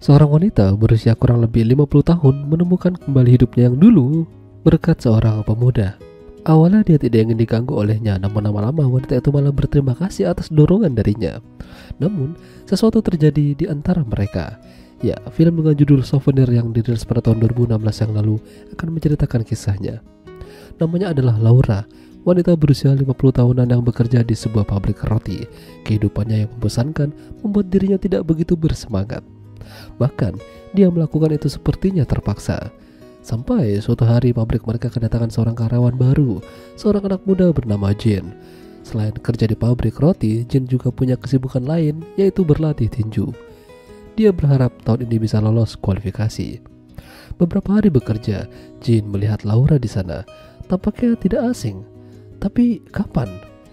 Seorang wanita berusia kurang lebih 50 tahun menemukan kembali hidupnya yang dulu berkat seorang pemuda. Awalnya dia tidak ingin diganggu olehnya, namun lama-lama wanita itu malah berterima kasih atas dorongan darinya. Namun, sesuatu terjadi di antara mereka. Ya, film dengan judul Souvenir yang dirilis pada tahun 2016 yang lalu akan menceritakan kisahnya. Namanya adalah Laura, wanita berusia 50 tahunan yang bekerja di sebuah pabrik roti. Kehidupannya yang membosankan membuat dirinya tidak begitu bersemangat. Bahkan, dia melakukan itu sepertinya terpaksa. Sampai suatu hari pabrik mereka kedatangan seorang karyawan baru, seorang anak muda bernama Jin. Selain kerja di pabrik roti, Jin juga punya kesibukan lain, yaitu berlatih tinju. Dia berharap tahun ini bisa lolos kualifikasi. Beberapa hari bekerja, Jin melihat Laura di sana. Tampaknya tidak asing. Tapi kapan?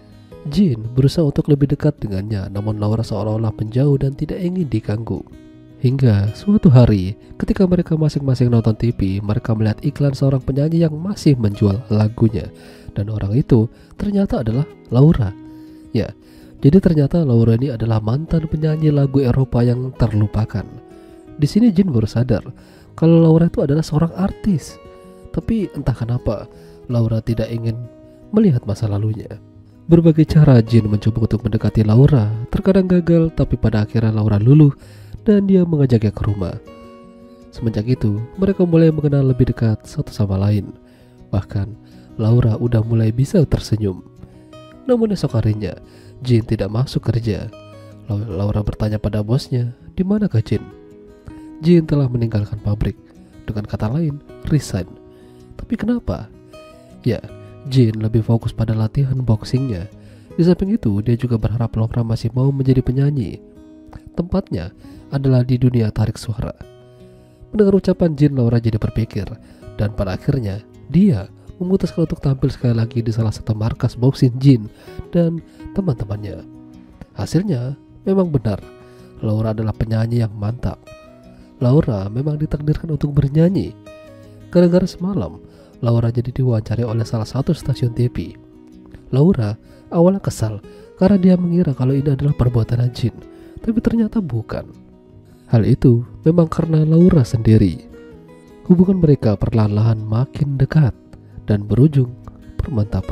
Jin berusaha untuk lebih dekat dengannya, namun Laura seolah-olah menjauh dan tidak ingin diganggu. Hingga suatu hari, ketika mereka masing-masing nonton TV, mereka melihat iklan seorang penyanyi yang masih menjual lagunya. Dan orang itu ternyata adalah Laura. Ya, jadi ternyata Laura ini adalah mantan penyanyi lagu Eropa yang terlupakan. Di sini Jin baru sadar kalau Laura itu adalah seorang artis. Tapi entah kenapa, Laura tidak ingin melihat masa lalunya. Berbagai cara Jin mencoba untuk mendekati Laura, terkadang gagal, tapi pada akhirnya Laura luluh dan dia mengajaknya ke rumah. Semenjak itu, mereka mulai mengenal lebih dekat satu sama lain. Bahkan, Laura udah mulai bisa tersenyum. Namun esok harinya, Jin tidak masuk kerja. Laura bertanya pada bosnya, "Di manakah Jin?" Jin telah meninggalkan pabrik. Dengan kata lain, resign. Tapi kenapa? Ya, Jin lebih fokus pada latihan boxingnya. Di samping itu, dia juga berharap Laura masih mau menjadi penyanyi. Tempatnya adalah di dunia tarik suara. Mendengar ucapan Jin, Laura jadi berpikir, dan pada akhirnya dia memutuskan untuk tampil sekali lagi di salah satu markas boxing Jin dan teman-temannya. Hasilnya memang benar, Laura adalah penyanyi yang mantap. Laura memang ditakdirkan untuk bernyanyi. Gara-gara semalam, Laura jadi diwawancari oleh salah satu stasiun TV. Laura awalnya kesal karena dia mengira kalau ini adalah perbuatan Jin, tapi ternyata bukan. Hal itu memang karena Laura sendiri. Hubungan mereka perlahan-lahan makin dekat dan berujung permantapan.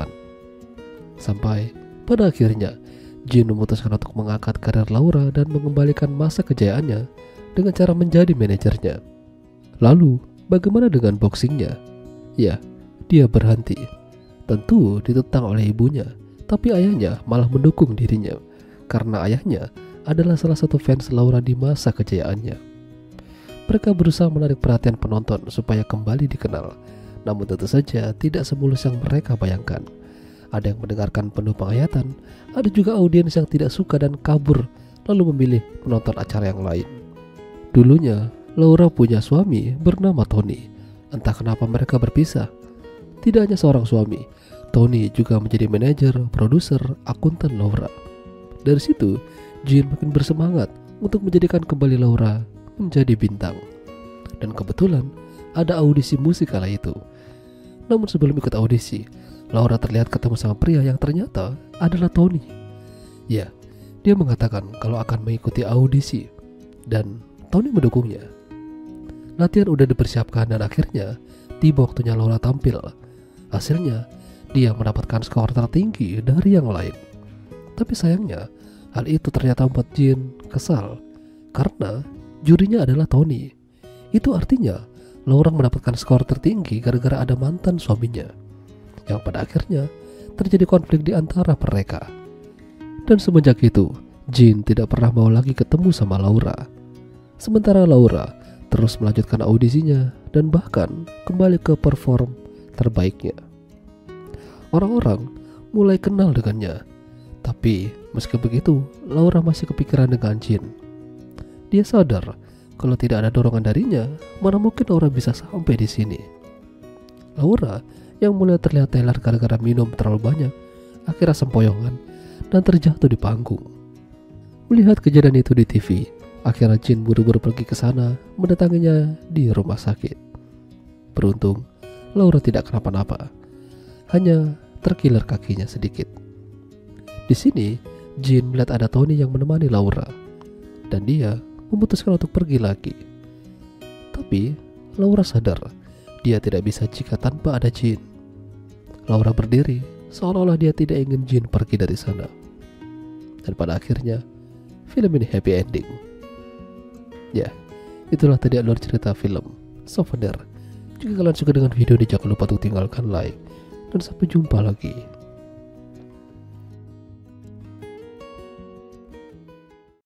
Sampai pada akhirnya Jin memutuskan untuk mengangkat karir Laura dan mengembalikan masa kejayaannya dengan cara menjadi manajernya. Lalu bagaimana dengan boxingnya? Ya, dia berhenti. Tentu ditentang oleh ibunya, tapi ayahnya malah mendukung dirinya karena ayahnya adalah salah satu fans Laura di masa kejayaannya. Mereka berusaha menarik perhatian penonton supaya kembali dikenal. Namun tentu saja tidak semulus yang mereka bayangkan. Ada yang mendengarkan penuh penghayatan, ada juga audiens yang tidak suka dan kabur lalu memilih menonton acara yang lain. Dulunya, Laura punya suami bernama Tony. Entah kenapa mereka berpisah. Tidak hanya seorang suami, Tony juga menjadi manajer, produser, akuntan Laura. Dari situ, Jin makin bersemangat untuk menjadikan kembali Laura menjadi bintang. Dan kebetulan ada audisi musik kala itu. Namun sebelum ikut audisi, Laura terlihat ketemu sama pria yang ternyata adalah Tony. Ya, dia mengatakan kalau akan mengikuti audisi dan Tony mendukungnya. Latihan udah dipersiapkan dan akhirnya tiba waktunya Laura tampil. Hasilnya, dia mendapatkan skor tertinggi dari yang lain. Tapi sayangnya, hal itu ternyata membuat Jin kesal karena jurinya adalah Tony. Itu artinya Laura mendapatkan skor tertinggi gara-gara ada mantan suaminya, yang pada akhirnya terjadi konflik di antara mereka. Dan semenjak itu, Jin tidak pernah mau lagi ketemu sama Laura. Sementara Laura terus melanjutkan audisinya dan bahkan kembali ke perform terbaiknya. Orang-orang mulai kenal dengannya. Tapi meski begitu, Laura masih kepikiran dengan Jin. Dia sadar kalau tidak ada dorongan darinya, mana mungkin Laura bisa sampai di sini. Laura yang mulai terlihat teler gara-gara minum terlalu banyak, akhirnya sempoyongan dan terjatuh di panggung. Melihat kejadian itu di TV, akhirnya Jin buru-buru pergi ke sana mendatanginya di rumah sakit. Beruntung, Laura tidak kenapa-napa, hanya terkilir kakinya sedikit. Di sini, Jin melihat ada Tony yang menemani Laura, dan dia memutuskan untuk pergi lagi. Tapi Laura sadar dia tidak bisa jika tanpa ada Jin. Laura berdiri seolah-olah dia tidak ingin Jin pergi dari sana. Dan pada akhirnya film ini happy ending. Ya, itulah tadi alur cerita film Souvenir. Jika kalian suka dengan video ini, jangan lupa untuk tinggalkan like. Dan sampai jumpa lagi.